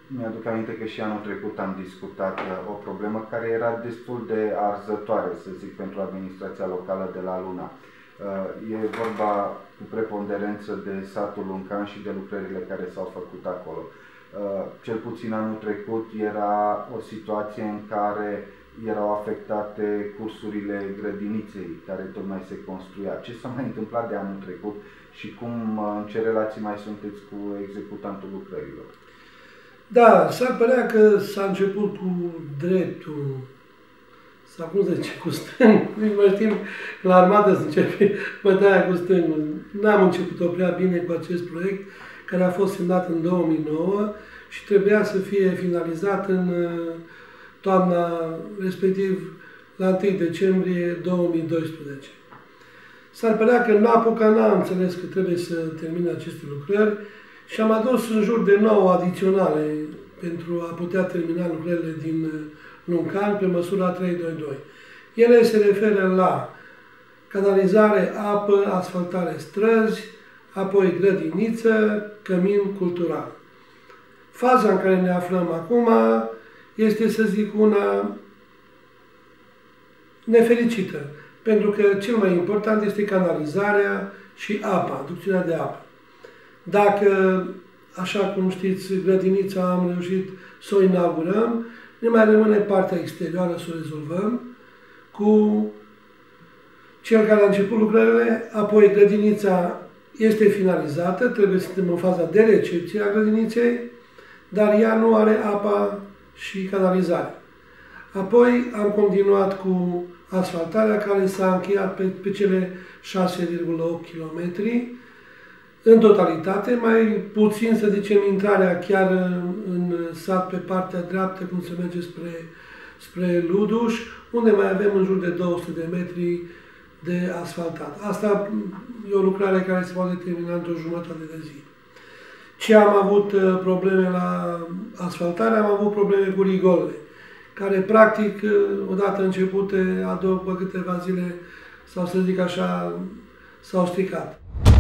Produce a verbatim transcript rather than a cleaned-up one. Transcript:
Mi-aduc aminte că și anul trecut am discutat o problemă care era destul de arzătoare, să zic, pentru administrația locală de la Luna. E vorba cu preponderență de satul Luncan și de lucrările care s-au făcut acolo. Cel puțin anul trecut era o situație în care erau afectate cursurile grădiniței, care tocmai se construia. Ce s-a mai întâmplat de anul trecut și cum, în ce relații mai sunteți cu executantul lucrărilor? Da, s-ar părea că s-a început cu dreptul, sau cum se zice, cu stângul. Mă știm, la armată se începe bătaia cu stângul. N-am început-o prea bine cu acest proiect, care a fost semnat în două mii nouă și trebuia să fie finalizat în toamna, respectiv la întâi decembrie două mii doisprezece. S-ar părea că Napoca n-a înțeles că trebuie să termine aceste lucrări și am adus în jur de nouă adiționale pentru a putea termina lucrările din Luncan pe măsura trei doi doi. Ele se referă la canalizare, apă, asfaltare străzi, apoi grădiniță, cămin cultural. Faza în care ne aflăm acum este, să zic, una nefericită, pentru că cel mai important este canalizarea și apa, aducțiunea de apă. Dacă, așa cum știți, grădinița am reușit să o inaugurăm, ne mai rămâne partea exterioară să o rezolvăm cu cel care a început lucrările, apoi grădinița este finalizată, trebuie să suntem în faza de recepție a grădiniței, dar ea nu are apa și canalizare. Apoi am continuat cu asfaltarea, care s-a încheiat pe, pe cele șase virgulă opt kilometri în totalitate, mai puțin, să zicem, intrarea chiar în sat pe partea dreaptă, cum se merge spre, spre Luduș, unde mai avem în jur de două sute de metri de asfaltat. Asta e o lucrare care se poate termina într-o jumătate de zi. Ce am avut probleme la asfaltare? Am avut probleme cu rigolele, care practic, odată începute, a doua câteva zile, sau să zic așa, s-au stricat.